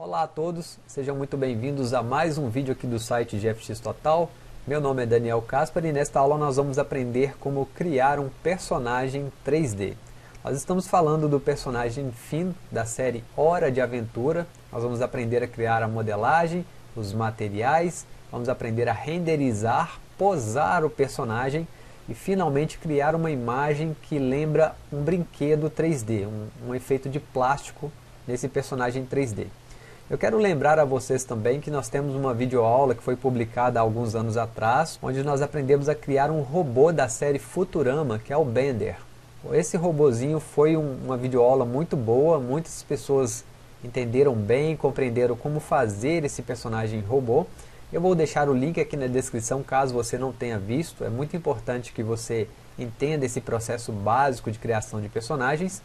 Olá a todos, sejam muito bem-vindos a mais um vídeo aqui do site GFX Total. Meu nome é Daniel Caspar e nesta aula nós vamos aprender como criar um personagem 3D. Nós estamos falando do personagem Finn da série Hora de Aventura. Nós vamos aprender a criar a modelagem, os materiais, vamos aprender a renderizar, posar o personagem e finalmente criar uma imagem que lembra um brinquedo 3D, um efeito de plástico nesse personagem 3D. Eu quero lembrar a vocês também que nós temos uma videoaula que foi publicada há alguns anos atrás, onde nós aprendemos a criar um robô da série Futurama, que é o Bender. Esse robozinho foi uma videoaula muito boa, muitas pessoas entenderam bem, compreenderam como fazer esse personagem robô. Eu vou deixar o link aqui na descrição caso você não tenha visto. É muito importante que você entenda esse processo básico de criação de personagens.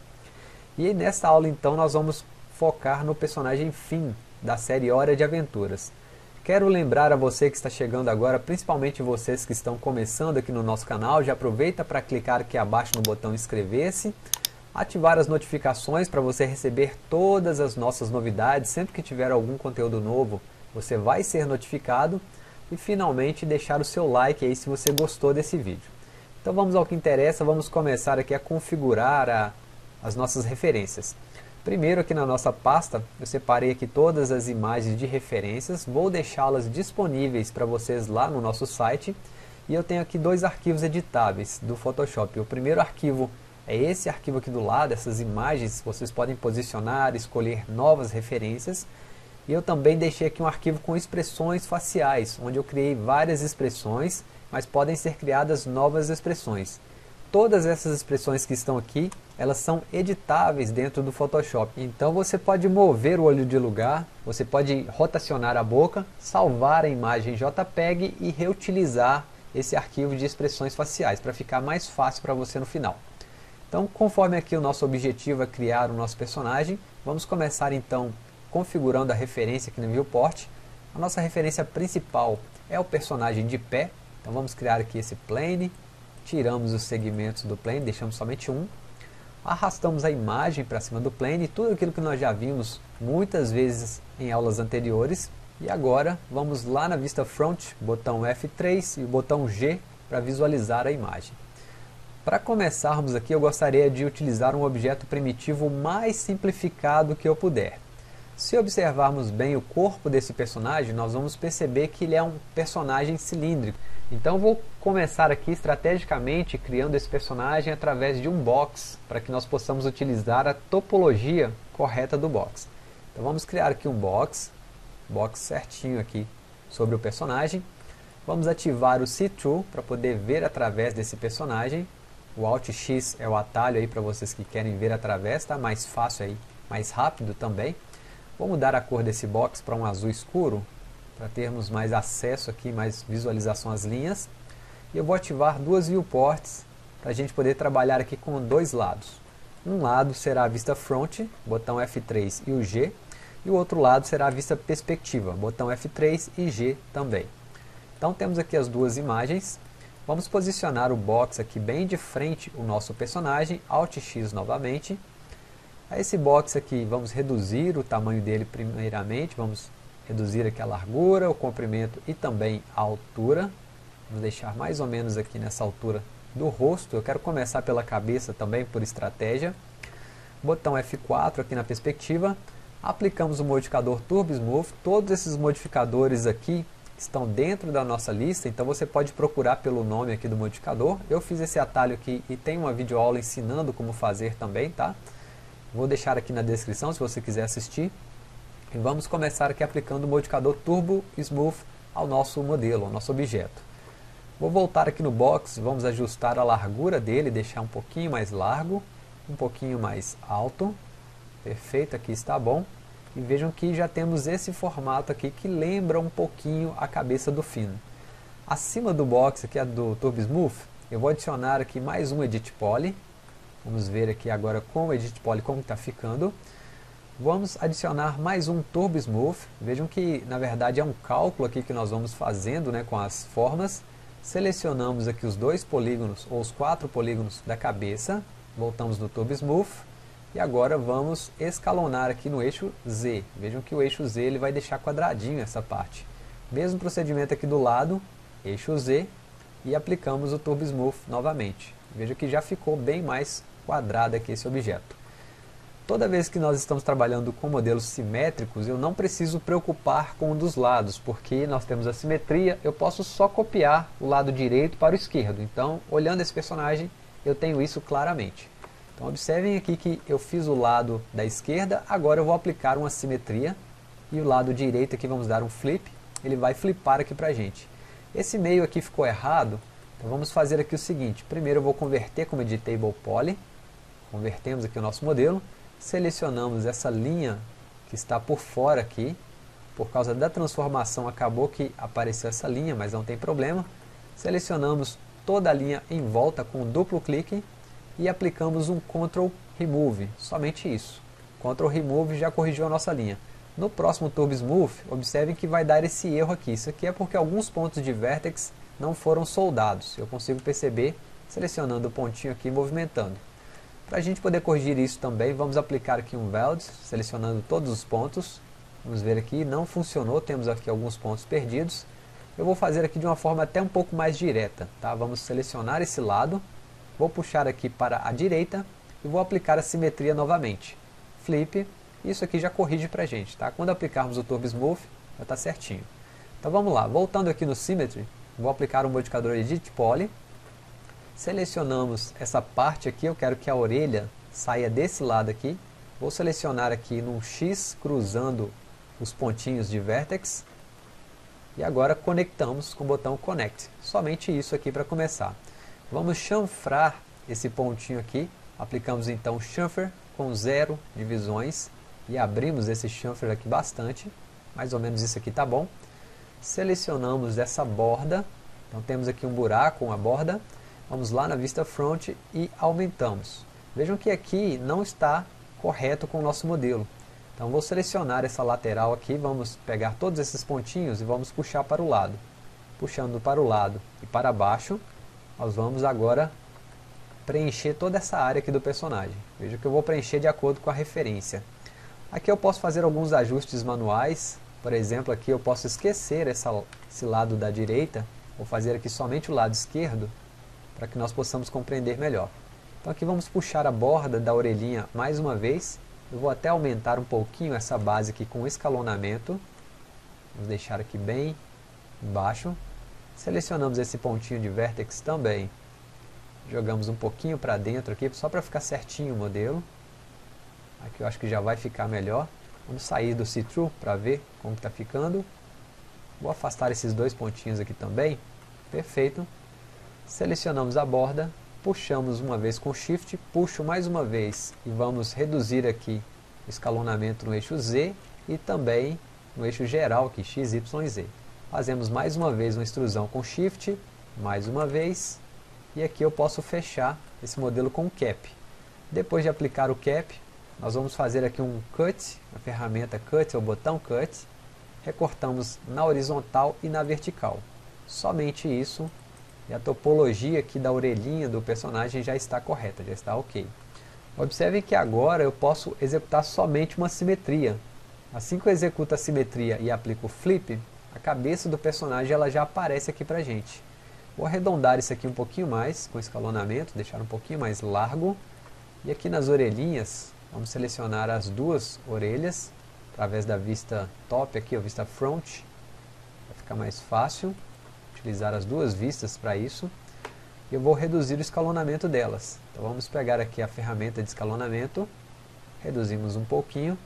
E nesta aula então nós vamos focar no personagem Finn da série Hora de Aventuras. Quero lembrar a você que está chegando agora, principalmente vocês que estão começando aqui no nosso canal, já aproveita para clicar aqui abaixo no botão inscrever-se, ativar as notificações para você receber todas as nossas novidades. Sempre que tiver algum conteúdo novo, você vai ser notificado e finalmente deixar o seu like aí se você gostou desse vídeo. Então vamos ao que interessa, vamos começar aqui a configurar as nossas referências. Primeiro aqui na nossa pasta, eu separei aqui todas as imagens de referências, vou deixá-las disponíveis para vocês lá no nosso site. E eu tenho aqui dois arquivos editáveis do Photoshop. O primeiro arquivo é esse arquivo aqui do lado, essas imagens, vocês podem posicionar, escolher novas referências. E eu também deixei aqui um arquivo com expressões faciais, onde eu criei várias expressões, mas podem ser criadas novas expressões. Todas essas expressões que estão aqui, elas são editáveis dentro do Photoshop. Então você pode mover o olho de lugar, você pode rotacionar a boca, salvar a imagem JPEG e reutilizar esse arquivo de expressões faciais, para ficar mais fácil para você no final. Então, conforme aqui o nosso objetivo é criar o nosso personagem, vamos começar então configurando a referência aqui no viewport. A nossa referência principal é o personagem de pé, então vamos criar aqui esse plane. Tiramos os segmentos do plane, deixamos somente um. Arrastamos a imagem para cima do plane, tudo aquilo que nós já vimos muitas vezes em aulas anteriores. E agora vamos lá na vista front, botão F3 e o botão G para visualizar a imagem. Para começarmos aqui, eu gostaria de utilizar um objeto primitivo mais simplificado que eu puder. Se observarmos bem o corpo desse personagem, nós vamos perceber que ele é um personagem cilíndrico. Então vou começar aqui estrategicamente criando esse personagem através de um box, para que nós possamos utilizar a topologia correta do box. Então vamos criar aqui um box certinho aqui sobre o personagem. Vamos ativar o See-Through para poder ver através desse personagem. O Alt X é o atalho aí para vocês que querem ver através, tá? Mais fácil aí, mais rápido também. Vou mudar a cor desse box para um azul escuro, para termos mais acesso aqui, mais visualização às linhas. E eu vou ativar duas viewports, para a gente poder trabalhar aqui com dois lados. Um lado será a vista front, botão F3 e o G, e o outro lado será a vista perspectiva, botão F3 e G também. Então temos aqui as duas imagens. Vamos posicionar o box aqui bem de frente o nosso personagem, Alt X novamente. A esse box aqui vamos reduzir o tamanho dele primeiramente, vamos reduzir aqui a largura, o comprimento e também a altura. Vamos deixar mais ou menos aqui nessa altura do rosto. Eu quero começar pela cabeça também por estratégia. Botão F4 aqui na perspectiva. Aplicamos o modificador Turbo Smooth. Todos esses modificadores aqui estão dentro da nossa lista, então você pode procurar pelo nome aqui do modificador. Eu fiz esse atalho aqui e tem uma videoaula ensinando como fazer também, tá? Vou deixar aqui na descrição se você quiser assistir. E vamos começar aqui aplicando o modificador Turbo Smooth ao nosso modelo, ao nosso objeto. Vou voltar aqui no box, vamos ajustar a largura dele, deixar um pouquinho mais largo, um pouquinho mais alto. Perfeito, aqui está bom. E vejam que já temos esse formato aqui que lembra um pouquinho a cabeça do Finn. Acima do box aqui, do Turbo Smooth, eu vou adicionar aqui mais um Edit Poly. Vamos ver aqui agora com o Edit Poly como está ficando. Vamos adicionar mais um Turbo Smooth. Vejam que na verdade é um cálculo aqui que nós vamos fazendo, né, com as formas. Selecionamos aqui os dois polígonos ou os 4 polígonos da cabeça. Voltamos no Turbo Smooth. E agora vamos escalonar aqui no eixo Z. Vejam que o eixo Z ele vai deixar quadradinho essa parte. Mesmo procedimento aqui do lado, eixo Z, e aplicamos o Turbo Smooth novamente. Veja que já ficou bem mais quadrado aqui esse objeto. Toda vez que nós estamos trabalhando com modelos simétricos, eu não preciso preocupar com um dos lados, porque nós temos a simetria, eu posso só copiar o lado direito para o esquerdo. Então, olhando esse personagem, eu tenho isso claramente. Então, observem aqui que eu fiz o lado da esquerda, agora eu vou aplicar uma simetria, e o lado direito aqui vamos dar um flip, ele vai flipar aqui para a gente. Esse meio aqui ficou errado, então vamos fazer aqui o seguinte, primeiro eu vou converter como Editable Poly, convertemos aqui o nosso modelo, selecionamos essa linha que está por fora aqui, por causa da transformação acabou que apareceu essa linha, mas não tem problema, selecionamos toda a linha em volta com um duplo clique e aplicamos um Ctrl Remove, somente isso. Ctrl Remove já corrigiu a nossa linha. No próximo Turbo Smooth, observem que vai dar esse erro aqui. Isso aqui é porque alguns pontos de Vertex não foram soldados. Eu consigo perceber selecionando o pontinho aqui e movimentando. Para a gente poder corrigir isso também, vamos aplicar aqui um Weld, selecionando todos os pontos. Vamos ver aqui, não funcionou, temos aqui alguns pontos perdidos. Eu vou fazer aqui de uma forma até um pouco mais direta. Tá? Vamos selecionar esse lado, vou puxar aqui para a direita e vou aplicar a simetria novamente. Flip. Isso aqui já corrige para a gente, tá? Quando aplicarmos o Turbo Smooth, já está certinho. Então vamos lá, voltando aqui no Symmetry, vou aplicar o modificador Edit Poly. Selecionamos essa parte aqui, eu quero que a orelha saia desse lado aqui. Vou selecionar aqui num X, cruzando os pontinhos de Vertex. E agora conectamos com o botão Connect. Somente isso aqui para começar. Vamos chanfrar esse pontinho aqui. Aplicamos então Chamfer com 0 divisões. E abrimos esse chamfer aqui bastante, mais ou menos isso aqui tá bom. Selecionamos essa borda, então temos aqui um buraco, uma borda. Vamos lá na vista front e aumentamos. Vejam que aqui não está correto com o nosso modelo. Então vou selecionar essa lateral aqui, vamos pegar todos esses pontinhos e vamos puxar para o lado. Puxando para o lado e para baixo, nós vamos agora preencher toda essa área aqui do personagem. Veja que eu vou preencher de acordo com a referência. Aqui eu posso fazer alguns ajustes manuais, por exemplo, aqui eu posso esquecer esse lado da direita, vou fazer aqui somente o lado esquerdo, para que nós possamos compreender melhor. Então aqui vamos puxar a borda da orelhinha mais uma vez, eu vou até aumentar um pouquinho essa base aqui com escalonamento, vamos deixar aqui bem embaixo, selecionamos esse pontinho de Vertex também, jogamos um pouquinho para dentro aqui, só para ficar certinho o modelo. Aqui eu acho que já vai ficar melhor. Vamos sair do See-Through para ver como está ficando. Vou afastar esses dois pontinhos aqui também. Perfeito. Selecionamos a borda, puxamos uma vez com Shift, puxo mais uma vez e vamos reduzir aqui o escalonamento no eixo Z e também no eixo geral aqui, X, Y, Z. Fazemos mais uma vez uma extrusão com Shift, mais uma vez, e aqui eu posso fechar esse modelo com Cap. Depois de aplicar o Cap, nós vamos fazer aqui um Cut, a ferramenta Cut, é o botão Cut, recortamos na horizontal e na vertical. Somente isso, e a topologia aqui da orelhinha do personagem já está correta, já está ok. Observem que agora eu posso executar somente uma simetria. Assim que eu executo a simetria e aplico o Flip, a cabeça do personagem ela já aparece aqui pra gente. Vou arredondar isso aqui um pouquinho mais, com escalonamento, deixar um pouquinho mais largo. E aqui nas orelhinhas, vamos selecionar as duas orelhas, através da vista top aqui, a vista front, vai ficar mais fácil utilizar as duas vistas para isso. E eu vou reduzir o escalonamento delas. Então vamos pegar aqui a ferramenta de escalonamento, reduzimos um pouquinho,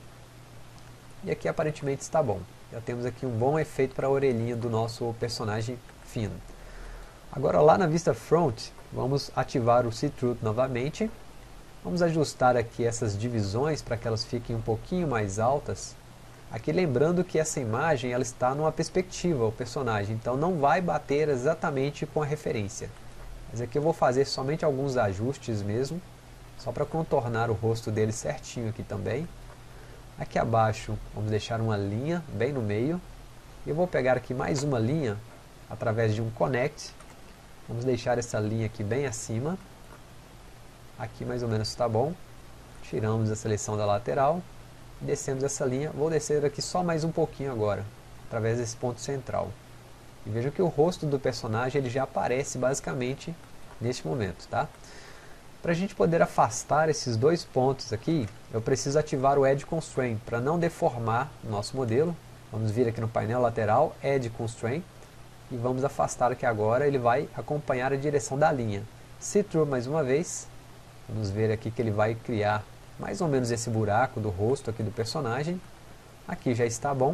e aqui aparentemente está bom. Já temos aqui um bom efeito para a orelhinha do nosso personagem fino. Agora lá na vista front, vamos ativar o See-Through novamente. Vamos ajustar aqui essas divisões para que elas fiquem um pouquinho mais altas. Aqui lembrando que essa imagem ela está numa perspectiva, o personagem, então não vai bater exatamente com a referência. Mas aqui eu vou fazer somente alguns ajustes mesmo, só para contornar o rosto dele certinho aqui também. Aqui abaixo vamos deixar uma linha bem no meio. E eu vou pegar aqui mais uma linha através de um Connect. Vamos deixar essa linha aqui bem acima. Aqui mais ou menos está bom. tiramos a seleção da lateral, descemos essa linha, vou descer aqui só mais um pouquinho agora, através desse ponto central. E vejam que o rosto do personagem ele já aparece basicamente neste momento, tá? Para a gente poder afastar esses dois pontos aqui, eu preciso ativar o Edge Constraint, para não deformar o nosso modelo. Vamos vir aqui no painel lateral, Edge Constraint, e vamos afastar aqui agora, ele vai acompanhar a direção da linha. See Through mais uma vez, vamos ver aqui que ele vai criar mais ou menos esse buraco do rosto aqui do personagem. Aqui já está bom.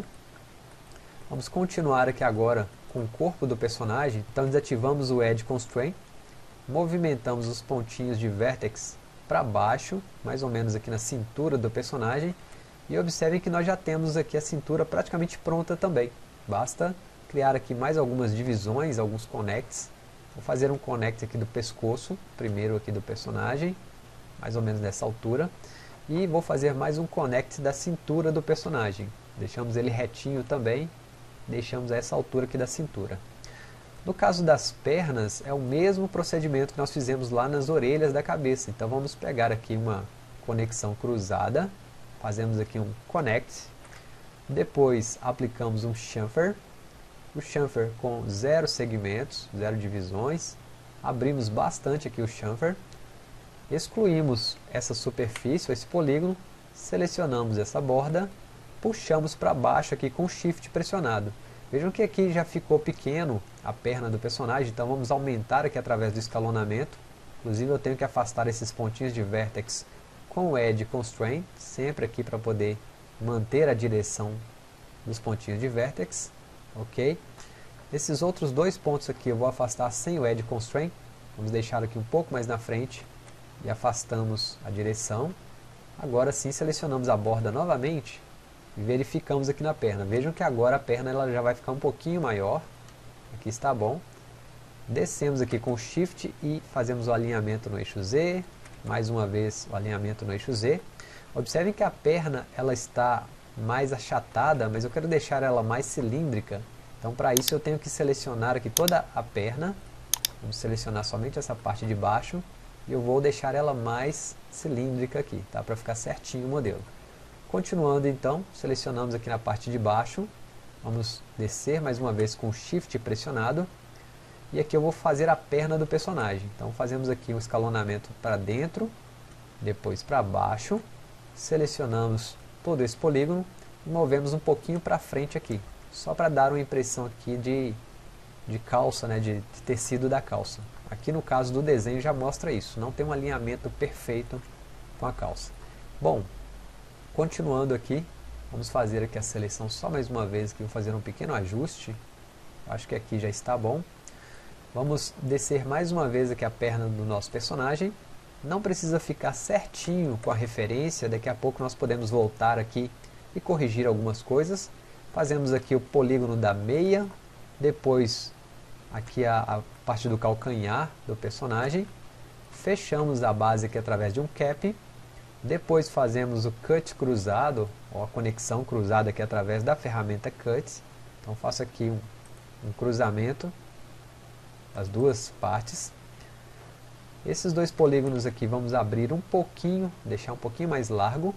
Vamos continuar aqui agora com o corpo do personagem, então desativamos o Edge Constraint, movimentamos os pontinhos de Vertex para baixo, mais ou menos aqui na cintura do personagem, e observem que nós já temos aqui a cintura praticamente pronta também. Basta criar aqui mais algumas divisões, alguns connects. Vou fazer um connect aqui do pescoço, primeiro aqui do personagem, mais ou menos nessa altura, e vou fazer mais um connect da cintura do personagem. Deixamos ele retinho também, deixamos a essa altura aqui da cintura. No caso das pernas, é o mesmo procedimento que nós fizemos lá nas orelhas da cabeça. Então vamos pegar aqui uma conexão cruzada, fazemos aqui um connect, depois aplicamos um chamfer, o chamfer com 0 segmentos, 0 divisões, abrimos bastante aqui o chamfer, excluímos essa superfície, esse polígono, selecionamos essa borda, puxamos para baixo aqui com Shift pressionado. Vejam que aqui já ficou pequeno a perna do personagem, então vamos aumentar aqui através do escalonamento. Inclusive eu tenho que afastar esses pontinhos de Vertex com o Edge Constraint, sempre aqui para poder manter a direção dos pontinhos de Vertex. Ok? Esses outros dois pontos aqui eu vou afastar sem o Edge Constraint, vamos deixar aqui um pouco mais na frente e afastamos a direção. Agora sim selecionamos a borda novamente e verificamos aqui na perna. Vejam que agora a perna ela já vai ficar um pouquinho maior. Aqui está bom. Descemos aqui com o Shift e fazemos o alinhamento no eixo Z. Mais uma vez o alinhamento no eixo Z. Observem que a perna ela está mais achatada, mas eu quero deixar ela mais cilíndrica. Então para isso eu tenho que selecionar aqui toda a perna. Vamos selecionar somente essa parte de baixo. E eu vou deixar ela mais cilíndrica aqui, tá? Para ficar certinho o modelo. Continuando então, selecionamos aqui na parte de baixo, vamos descer mais uma vez com o Shift pressionado, e aqui eu vou fazer a perna do personagem. Então fazemos aqui um escalonamento para dentro, depois para baixo, selecionamos todo esse polígono e movemos um pouquinho para frente aqui, só para dar uma impressão aqui de calça, né, de tecido da calça. Aqui no caso do desenho já mostra isso, não tem um alinhamento perfeito com a calça. Bom, continuando aqui, vamos fazer aqui a seleção só mais uma vez, que vou fazer um pequeno ajuste. Acho que aqui já está bom. Vamos descer mais uma vez aqui a perna do nosso personagem. Não precisa ficar certinho com a referência, daqui a pouco nós podemos voltar aqui e corrigir algumas coisas. Fazemos aqui o polígono da meia, depois aqui a parte do calcanhar do personagem. Fechamos a base aqui através de um cap. Depois fazemos o cut cruzado, ou a conexão cruzada aqui através da ferramenta cut. Então faço aqui um cruzamento das duas partes. Esses dois polígonos aqui vamos abrir um pouquinho, deixar um pouquinho mais largo.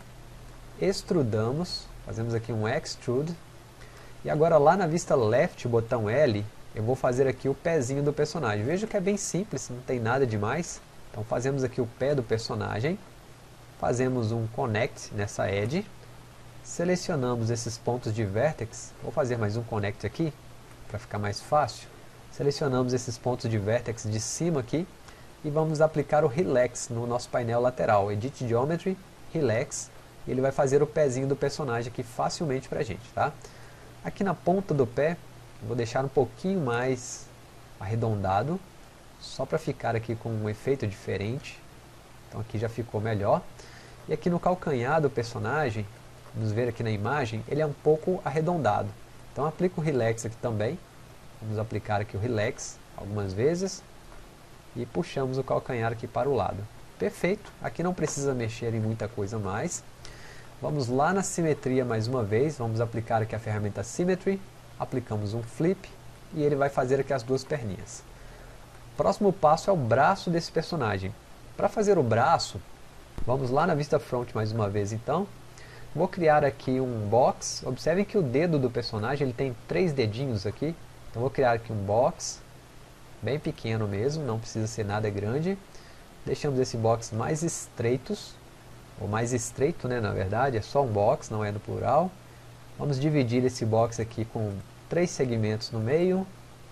Extrudamos, fazemos aqui um extrude. E agora lá na vista left, botão L, eu vou fazer aqui o pezinho do personagem. Veja que é bem simples, não tem nada demais. Então fazemos aqui o pé do personagem. Fazemos um connect nessa edge, selecionamos esses pontos de vertex, vou fazer mais um connect aqui, para ficar mais fácil. Selecionamos esses pontos de vertex de cima aqui, e vamos aplicar o Relax no nosso painel lateral, Edit Geometry, Relax, e ele vai fazer o pezinho do personagem aqui facilmente para a gente, tá? Aqui na ponta do pé, vou deixar um pouquinho mais arredondado, só para ficar aqui com um efeito diferente. Então aqui já ficou melhor. E aqui no calcanhar do personagem, vamos ver aqui na imagem, ele é um pouco arredondado. Então aplico o Relax aqui também. Vamos aplicar aqui o Relax algumas vezes. E puxamos o calcanhar aqui para o lado. Perfeito. Aqui não precisa mexer em muita coisa mais. Vamos lá na simetria mais uma vez. Vamos aplicar aqui a ferramenta Symmetry. Aplicamos um Flip. E ele vai fazer aqui as duas perninhas. Próximo passo é o braço desse personagem. Para fazer o braço, Vamos lá na vista front mais uma vez então. Vou criar aqui um box. Observem que o dedo do personagem ele tem 3 dedinhos aqui. Então vou criar aqui um box, bem pequeno mesmo, não precisa ser nada grande. Deixamos esse box mais estreitos, ou mais estreito, né, na verdade, é só um box, não é no plural. Vamos dividir esse box aqui com 3 segmentos no meio,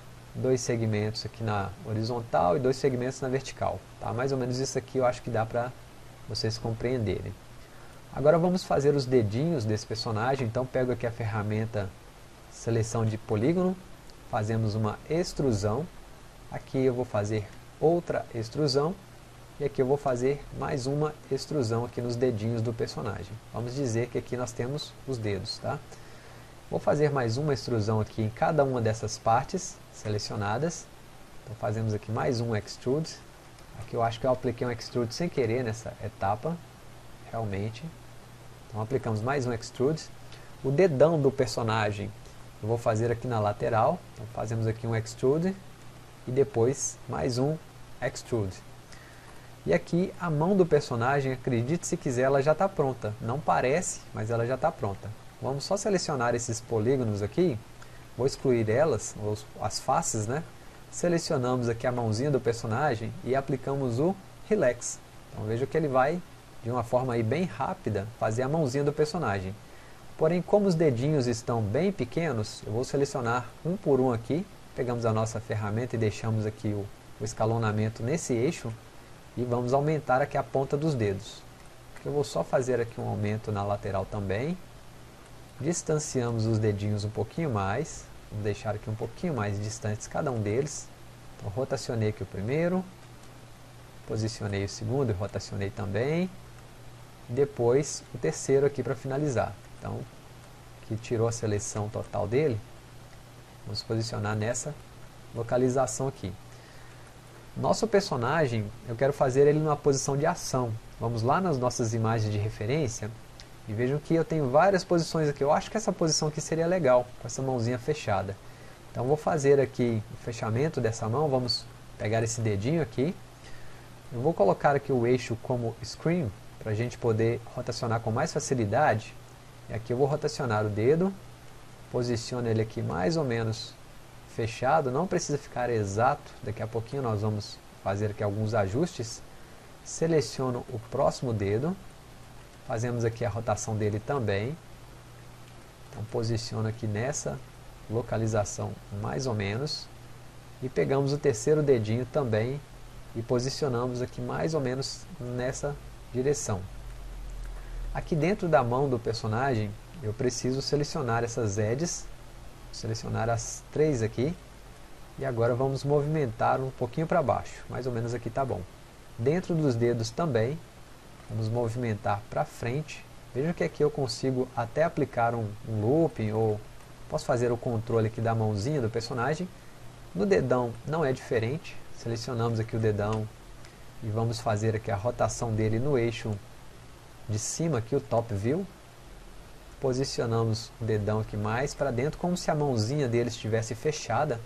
2 segmentos aqui na horizontal e 2 segmentos na vertical. Tá? Mais ou menos isso aqui eu acho que dá para vocês compreenderem. Agora vamos fazer os dedinhos desse personagem, então pego aqui a ferramenta seleção de polígono, fazemos uma extrusão, aqui eu vou fazer outra extrusão, e aqui eu vou fazer mais uma extrusão aqui nos dedinhos do personagem. Vamos dizer que aqui nós temos os dedos, tá? Vou fazer mais uma extrusão aqui em cada uma dessas partes selecionadas, então fazemos aqui mais um extrude. Aqui eu acho que eu apliquei um extrude sem querer nessa etapa, realmente. Então aplicamos mais um extrude. O dedão do personagem eu vou fazer aqui na lateral. Então fazemos aqui um extrude e depois mais um extrude. E aqui a mão do personagem, acredite se quiser, ela já está pronta. Não parece, mas ela já está pronta. Vamos só selecionar esses polígonos aqui. Vou excluir elas, as faces, né? Selecionamos aqui a mãozinha do personagem e aplicamos o Relax. Então veja que ele vai, de uma forma aí bem rápida, fazer a mãozinha do personagem. Porém, como os dedinhos estão bem pequenos, eu vou selecionar um por um aqui. Pegamos a nossa ferramenta e deixamos aqui o escalonamento nesse eixo. E vamos aumentar aqui a ponta dos dedos. Eu vou só fazer aqui um aumento na lateral também. Distanciamos os dedinhos um pouquinho mais. Vamos deixar aqui um pouquinho mais distantes cada um deles. Então, rotacionei aqui o primeiro. Posicionei o segundo e rotacionei também. Depois o terceiro aqui para finalizar. Então, que tirou a seleção total dele. Vamos posicionar nessa localização aqui. Nosso personagem, eu quero fazer ele numa posição de ação. Vamos lá nas nossas imagens de referência. E vejam que eu tenho várias posições aqui. Eu acho que essa posição aqui seria legal, com essa mãozinha fechada. Então vou fazer aqui o fechamento dessa mão. Vamos pegar esse dedinho aqui. Eu vou colocar aqui o eixo como screen, para a gente poder rotacionar com mais facilidade. E aqui eu vou rotacionar o dedo. Posiciono ele aqui mais ou menos fechado. Não precisa ficar exato. Daqui a pouquinho nós vamos fazer aqui alguns ajustes. Seleciono o próximo dedo. Fazemos aqui a rotação dele também. Então posiciono aqui nessa localização mais ou menos. E pegamos o terceiro dedinho também e posicionamos aqui mais ou menos nessa direção. Aqui dentro da mão do personagem eu preciso selecionar essas edges. Selecionar as 3 aqui. E agora vamos movimentar um pouquinho para baixo. Mais ou menos aqui está bom. Dentro dos dedos também. Vamos movimentar para frente. Veja que aqui eu consigo até aplicar um looping, ou posso fazer o controle aqui da mãozinha do personagem. No dedão não é diferente. Selecionamos aqui o dedão e vamos fazer aqui a rotação dele no eixo de cima, aqui o top view. Posicionamos o dedão aqui mais para dentro, como se a mãozinha dele estivesse fechada.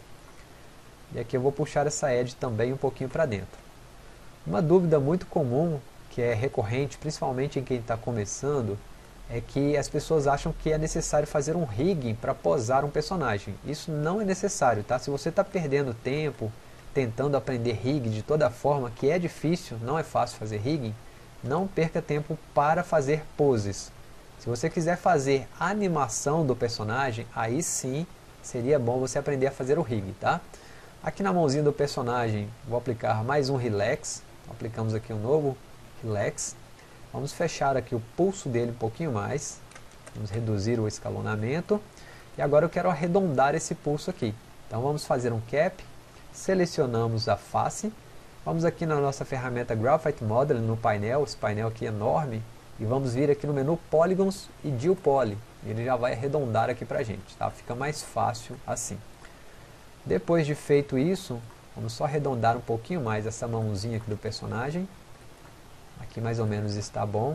E aqui eu vou puxar essa edge também um pouquinho para dentro. Uma dúvida muito comum, que é recorrente, principalmente em quem está começando, é que as pessoas acham que é necessário fazer um rigging para posar um personagem. Isso não é necessário, tá? Se você está perdendo tempo tentando aprender rig de toda forma, que é difícil, não é fácil fazer rigging, não perca tempo para fazer poses. Se você quiser fazer a animação do personagem, aí sim seria bom você aprender a fazer o rig, tá? Aqui na mãozinha do personagem, vou aplicar mais um Relax. Aplicamos aqui um novo Relax. Vamos fechar aqui o pulso dele um pouquinho mais. Vamos reduzir o escalonamento. E agora eu quero arredondar esse pulso aqui. Então vamos fazer um Cap. Selecionamos a face. Vamos aqui na nossa ferramenta Graphite Model, no painel. Esse painel aqui é enorme. E vamos vir aqui no menu Polygons e Dual Poly. Ele já vai arredondar aqui pra gente, tá? Fica mais fácil assim. Depois de feito isso, vamos só arredondar um pouquinho mais essa mãozinha aqui do personagem. Aqui mais ou menos está bom.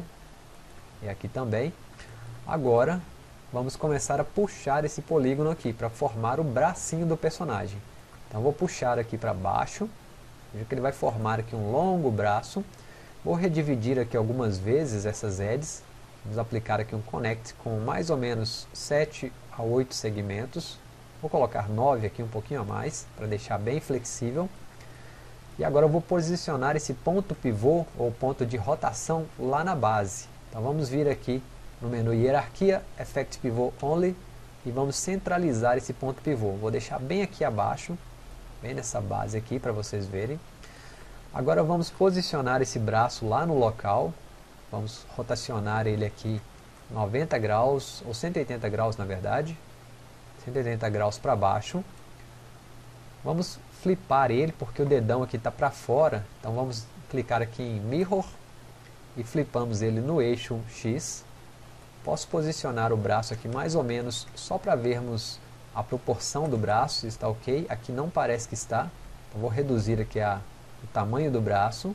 E aqui também. Agora, vamos começar a puxar esse polígono aqui, para formar o bracinho do personagem. Então vou puxar aqui para baixo. Veja que ele vai formar aqui um longo braço. Vou redividir aqui algumas vezes essas edges. Vamos aplicar aqui um connect com mais ou menos 7 a 8 segmentos. Vou colocar 9 aqui, um pouquinho a mais, para deixar bem flexível. E agora eu vou posicionar esse ponto pivô, ou ponto de rotação, lá na base. Então vamos vir aqui no menu Hierarquia, Effect Pivot Only, e vamos centralizar esse ponto pivô. Vou deixar bem aqui abaixo, bem nessa base aqui, para vocês verem. Agora vamos posicionar esse braço lá no local. Vamos rotacionar ele aqui 90 graus, ou 180 graus na verdade. 180 graus para baixo. Vamos flipar ele, porque o dedão aqui está para fora. Então vamos clicar aqui em Mirror e flipamos ele no eixo X. Posso posicionar o braço aqui mais ou menos só para vermos a proporção do braço, se está ok. Aqui não parece que está. Então vou reduzir aqui o tamanho do braço.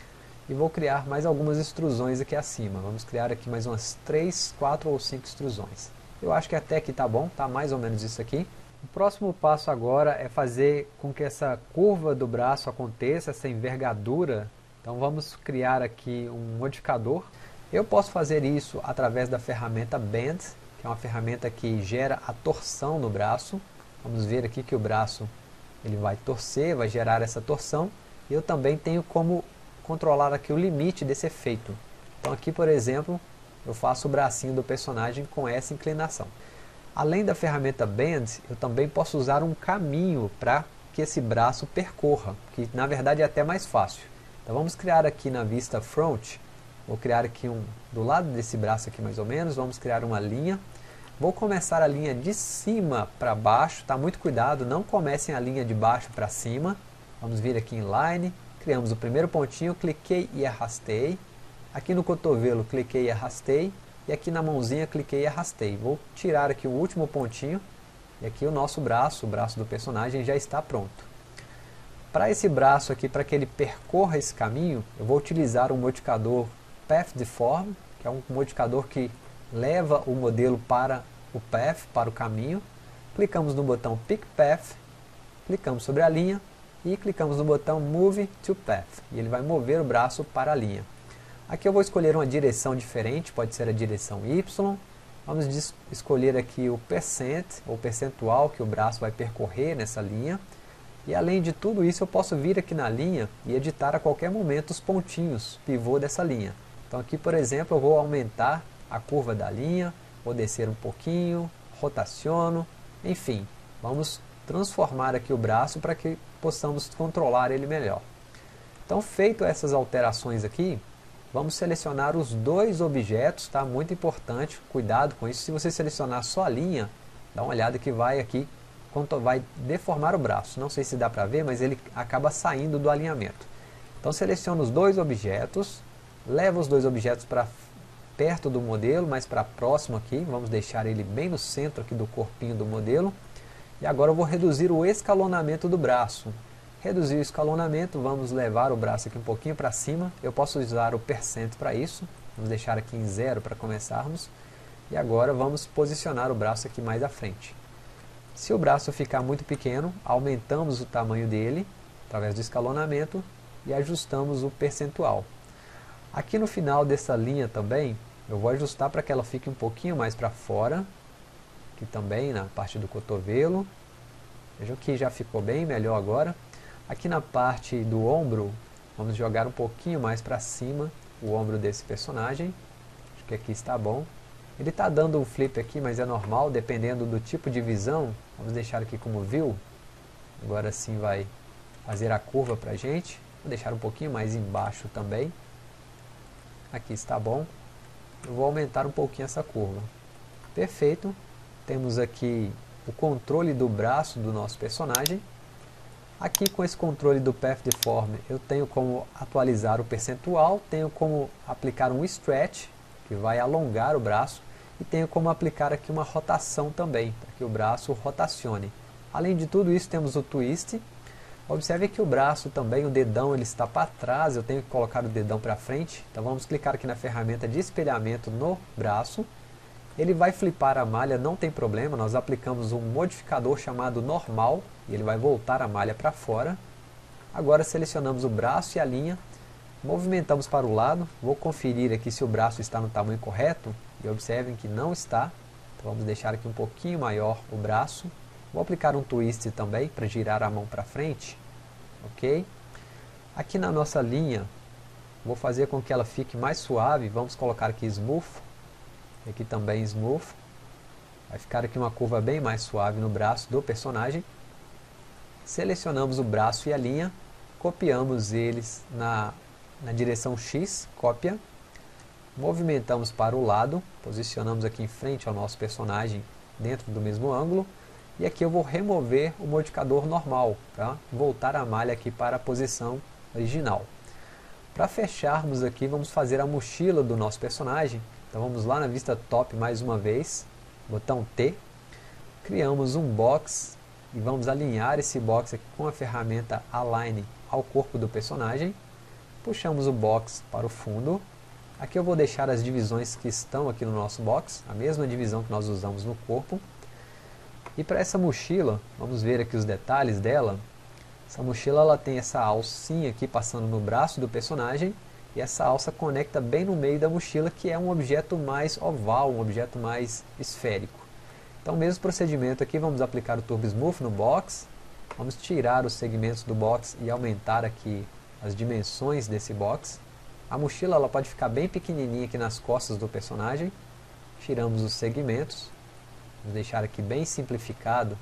E vou criar mais algumas extrusões aqui acima. Vamos criar aqui mais umas 3, 4 ou 5 extrusões. Eu acho que até aqui está bom, tá mais ou menos isso aqui. O próximo passo agora é fazer com que essa curva do braço aconteça, essa envergadura. Então vamos criar aqui um modificador. Eu posso fazer isso através da ferramenta Bend, que é uma ferramenta que gera a torção no braço. Vamos ver aqui que o braço ele vai torcer, vai gerar essa torção. E eu também tenho como controlar aqui o limite desse efeito. Então aqui, por exemplo, eu faço o bracinho do personagem com essa inclinação. Além da ferramenta Bend, eu também posso usar um caminho para que esse braço percorra, que na verdade é até mais fácil. Então vamos criar aqui na vista Front, vou criar aqui do lado desse braço aqui mais ou menos, vamos criar uma linha. Vou começar a linha de cima para baixo, tá? Muito cuidado, não comecem a linha de baixo para cima. Vamos vir aqui em Line, criamos o primeiro pontinho, cliquei e arrastei. Aqui no cotovelo, cliquei e arrastei. E aqui na mãozinha, cliquei e arrastei. Vou tirar aqui o último pontinho. E aqui o nosso braço, o braço do personagem, já está pronto. Para esse braço aqui, para que ele percorra esse caminho, eu vou utilizar um modificador Path Deform, que é um modificador que leva o modelo para o path, para o caminho. Clicamos no botão Pick Path, clicamos sobre a linha e clicamos no botão Move to Path. E ele vai mover o braço para a linha. Aqui eu vou escolher uma direção diferente, pode ser a direção Y. Vamos escolher aqui o percent, ou percentual que o braço vai percorrer nessa linha. E além de tudo isso, eu posso vir aqui na linha e editar a qualquer momento os pontinhos pivô dessa linha. Então aqui, por exemplo, eu vou aumentar a curva da linha, vou descer um pouquinho, rotaciono, enfim. Vamos transformar aqui o braço para que possamos controlar ele melhor. Então, feito essas alterações aqui, vamos selecionar os dois objetos, tá? Muito importante, cuidado com isso. Se você selecionar só a linha, dá uma olhada que vai aqui, vai deformar o braço. Não sei se dá para ver, mas ele acaba saindo do alinhamento. Então seleciono os dois objetos, levo os dois objetos para perto do modelo, mas para próximo aqui, vamos deixar ele bem no centro aqui do corpinho do modelo. E agora eu vou reduzir o escalonamento do braço. Reduzir o escalonamento, vamos levar o braço aqui um pouquinho para cima. Eu posso usar o percent para isso. Vamos deixar aqui em 0 para começarmos. E agora vamos posicionar o braço aqui mais à frente. Se o braço ficar muito pequeno, aumentamos o tamanho dele, através do escalonamento, e ajustamos o percentual. Aqui no final dessa linha também, eu vou ajustar para que ela fique um pouquinho mais para fora. Aqui também na parte do cotovelo. Vejam que já ficou bem melhor agora. Aqui na parte do ombro, vamos jogar um pouquinho mais para cima o ombro desse personagem. Acho que aqui está bom. Ele está dando um flip aqui, mas é normal, dependendo do tipo de visão. Vamos deixar aqui como View. Agora sim vai fazer a curva para a gente. Vou deixar um pouquinho mais embaixo também. Aqui está bom. Eu vou aumentar um pouquinho essa curva. Perfeito. Temos aqui o controle do braço do nosso personagem. Aqui com esse controle do Path Deform eu tenho como atualizar o percentual, tenho como aplicar um Stretch, que vai alongar o braço, e tenho como aplicar aqui uma rotação também, para que o braço rotacione. Além de tudo isso temos o Twist. Observe que o braço também, o dedão ele está para trás, eu tenho que colocar o dedão para frente. Então vamos clicar aqui na ferramenta de espelhamento no braço. Ele vai flipar a malha, não tem problema, nós aplicamos um modificador chamado normal, e ele vai voltar a malha para fora. Agora selecionamos o braço e a linha, movimentamos para o lado, vou conferir aqui se o braço está no tamanho correto, e observem que não está, então vamos deixar aqui um pouquinho maior o braço, vou aplicar um twist também, para girar a mão para frente, ok? Aqui na nossa linha, vou fazer com que ela fique mais suave, vamos colocar aqui Smooth, aqui também Smooth, vai ficar aqui uma curva bem mais suave no braço do personagem. Selecionamos o braço e a linha, copiamos eles na direção X, cópia, movimentamos para o lado, posicionamos aqui em frente ao nosso personagem dentro do mesmo ângulo, e aqui eu vou remover o modificador normal, para voltar a malha aqui para a posição original. Para fecharmos aqui, vamos fazer a mochila do nosso personagem, então vamos lá na vista top mais uma vez, botão T, criamos um box, e vamos alinhar esse box aqui com a ferramenta Align ao corpo do personagem. Puxamos o box para o fundo. Aqui eu vou deixar as divisões que estão aqui no nosso box, a mesma divisão que nós usamos no corpo. E para essa mochila, vamos ver aqui os detalhes dela. Essa mochila ela tem essa alcinha aqui passando no braço do personagem, e essa alça conecta bem no meio da mochila, que é um objeto mais oval, um objeto mais esférico. Então, mesmo procedimento aqui, vamos aplicar o Turbo Smooth no box, vamos tirar os segmentos do box e aumentar aqui as dimensões desse box. A mochila ela pode ficar bem pequenininha aqui nas costas do personagem, tiramos os segmentos, vamos deixar aqui bem simplificado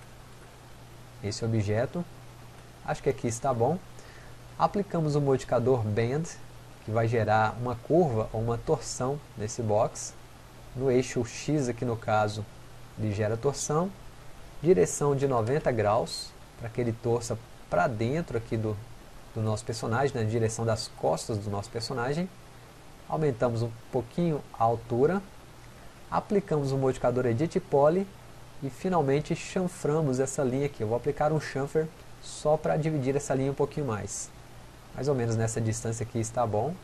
esse objeto, acho que aqui está bom. Aplicamos o modificador Bend, que vai gerar uma curva ou uma torção nesse box, no eixo X aqui no caso, ele gera torção, direção de 90 graus, para que ele torça para dentro aqui do nosso personagem, na direção das costas do nosso personagem. Aumentamos um pouquinho a altura, aplicamos o modificador Edit Poly e finalmente chanframos essa linha aqui. Eu vou aplicar um chamfer só para dividir essa linha um pouquinho mais. Mais ou menos nessa distância aqui está bom.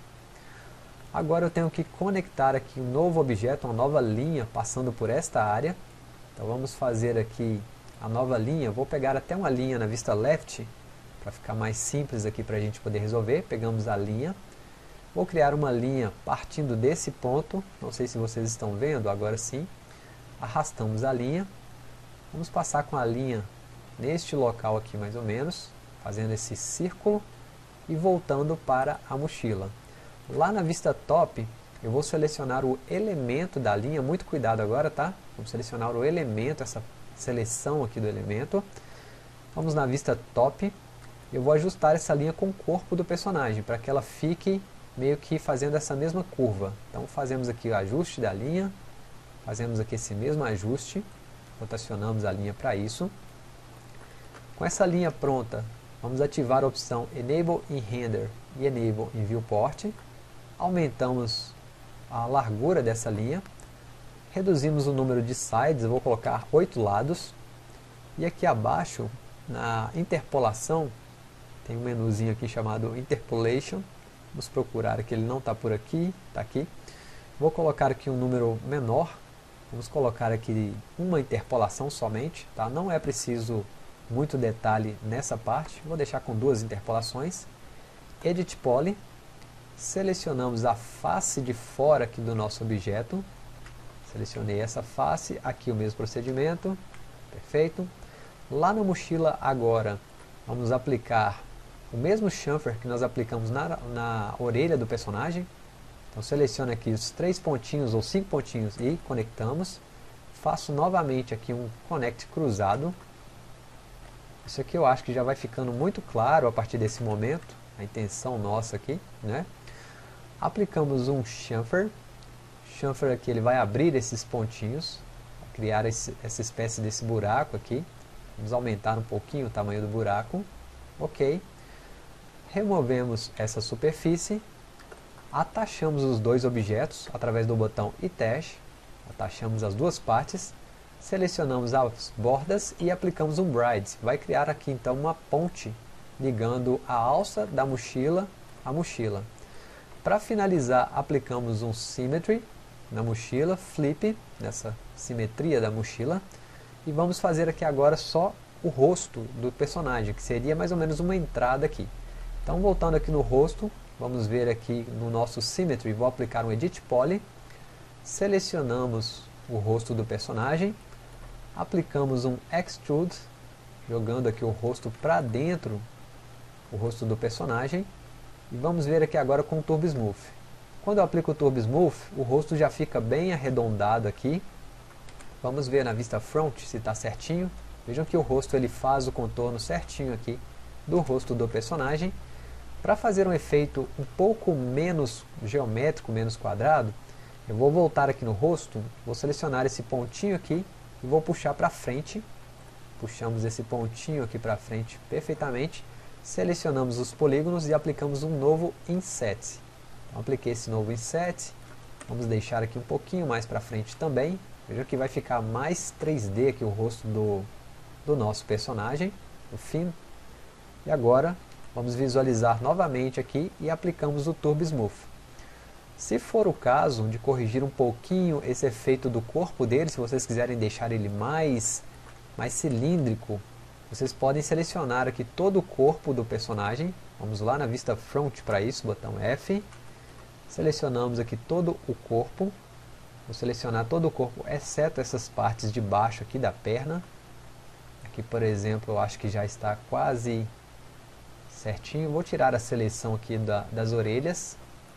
Agora eu tenho que conectar aqui um novo objeto, uma nova linha passando por esta área. Então vamos fazer aqui a nova linha, vou pegar até uma linha na vista left, para ficar mais simples aqui para a gente poder resolver. Pegamos a linha, vou criar uma linha partindo desse ponto, não sei se vocês estão vendo, agora sim. Arrastamos a linha, vamos passar com a linha neste local aqui mais ou menos, fazendo esse círculo e voltando para a mochila. Lá na vista top, eu vou selecionar o elemento da linha, muito cuidado agora, tá? Vamos selecionar o elemento, essa seleção aqui do elemento. Vamos na vista top, eu vou ajustar essa linha com o corpo do personagem, para que ela fique meio que fazendo essa mesma curva. Então fazemos aqui o ajuste da linha, fazemos aqui esse mesmo ajuste, rotacionamos a linha para isso. Com essa linha pronta, vamos ativar a opção Enable in Render e Enable in Viewport. Aumentamos a largura dessa linha, reduzimos o número de sides, eu vou colocar 8 lados, e aqui abaixo, na interpolação, tem um menuzinho aqui chamado Interpolation, vamos procurar que ele não está por aqui, está aqui, vou colocar aqui um número menor, vamos colocar aqui uma interpolação somente, tá? Não é preciso muito detalhe nessa parte, vou deixar com 2 interpolações, Edit Poly, selecionamos a face de fora aqui do nosso objeto, selecionei essa face, aqui o mesmo procedimento, perfeito. Lá na mochila agora, vamos aplicar o mesmo chamfer que nós aplicamos na orelha do personagem, então selecione aqui os 3 pontinhos ou 5 pontinhos e conectamos, faço novamente aqui um connect cruzado, isso aqui eu acho que já vai ficando muito claro a partir desse momento, a intenção nossa aqui, né? Aplicamos um chamfer, chamfer aqui ele vai abrir esses pontinhos, criar essa espécie desse buraco aqui, vamos aumentar um pouquinho o tamanho do buraco, ok, removemos essa superfície, atachamos os 2 objetos através do botão Attach, atachamos as 2 partes, selecionamos as bordas e aplicamos um Bride, vai criar aqui então uma ponte ligando a alça da mochila à mochila. Para finalizar, aplicamos um Symmetry na mochila, Flip, nessa simetria da mochila, e vamos fazer aqui agora só o rosto do personagem, que seria mais ou menos uma entrada aqui. Então voltando aqui no rosto, vamos ver aqui no nosso Symmetry, vou aplicar um Edit Poly, selecionamos o rosto do personagem, aplicamos um Extrude, jogando aqui o rosto para dentro, o rosto do personagem, e vamos ver aqui agora com o Turbo Smooth. Quando eu aplico o Turbo Smooth, o rosto já fica bem arredondado aqui. Vamos ver na vista front se está certinho. Vejam que o rosto ele faz o contorno certinho aqui do rosto do personagem. Para fazer um efeito um pouco menos geométrico, menos quadrado, eu vou voltar aqui no rosto, vou selecionar esse pontinho aqui e vou puxar para frente. Puxamos esse pontinho aqui para frente perfeitamente. Selecionamos os polígonos e aplicamos um novo Inset. Então, apliquei esse novo Inset. Vamos deixar aqui um pouquinho mais para frente também. Veja que vai ficar mais 3D aqui o rosto do nosso personagem, o Finn. E agora vamos visualizar novamente aqui e aplicamos o Turbo Smooth. Se for o caso de corrigir um pouquinho esse efeito do corpo dele, se vocês quiserem deixar ele mais cilíndrico, vocês podem selecionar aqui todo o corpo do personagem. Vamos lá na vista front para isso, botão F. Selecionamos aqui todo o corpo. Vou selecionar todo o corpo, exceto essas partes de baixo aqui da perna. Aqui, por exemplo, eu acho que já está quase certinho. Vou tirar a seleção aqui das orelhas.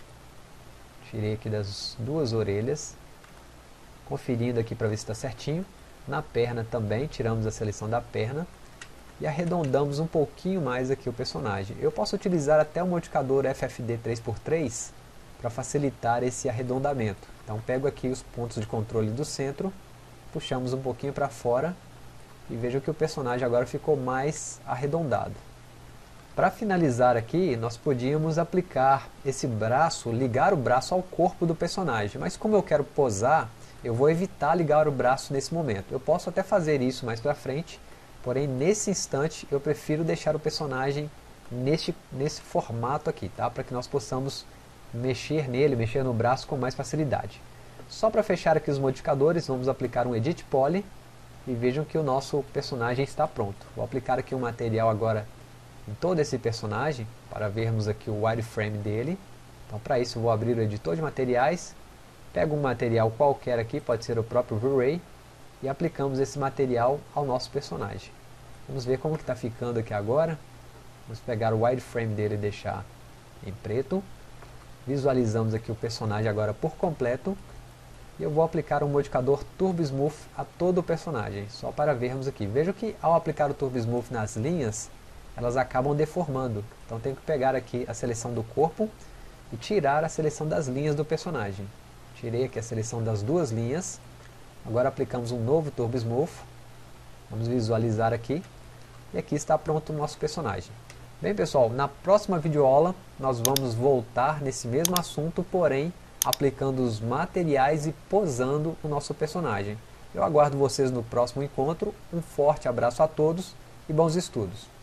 Tirei aqui das duas orelhas. Conferindo aqui para ver se está certinho. Na perna também, tiramos a seleção da perna. E arredondamos um pouquinho mais aqui o personagem. Eu posso utilizar até o modificador FFD 3x3 para facilitar esse arredondamento. Então pego aqui os pontos de controle do centro, puxamos um pouquinho para fora e vejo que o personagem agora ficou mais arredondado. Para finalizar aqui, nós podíamos aplicar esse braço, ligar o braço ao corpo do personagem, mas como eu quero posar, eu vou evitar ligar o braço nesse momento. Eu posso até fazer isso mais para frente, porém nesse instante eu prefiro deixar o personagem nesse formato aqui, tá? Para que nós possamos mexer nele, mexer no braço com mais facilidade. Só para fechar aqui os modificadores, vamos aplicar um Edit Poly e vejam que o nosso personagem está pronto. Vou aplicar aqui um material agora em todo esse personagem para vermos aqui o wireframe dele. Então para isso eu vou abrir o editor de materiais, pego um material qualquer aqui, pode ser o próprio V-Ray, e aplicamos esse material ao nosso personagem. Vamos ver como que está ficando aqui agora. Vamos pegar o wireframe dele e deixar em preto. Visualizamos aqui o personagem agora por completo. E eu vou aplicar um modificador Turbo Smooth a todo o personagem, só para vermos aqui. Veja que ao aplicar o Turbo Smooth nas linhas, elas acabam deformando. Então tenho que pegar aqui a seleção do corpo e tirar a seleção das linhas do personagem. Tirei aqui a seleção das duas linhas. Agora aplicamos um novo Turbo Smooth. Vamos visualizar aqui. E aqui está pronto o nosso personagem. Bem pessoal, na próxima videoaula nós vamos voltar nesse mesmo assunto, porém aplicando os materiais e posando o nosso personagem. Eu aguardo vocês no próximo encontro, um forte abraço a todos e bons estudos!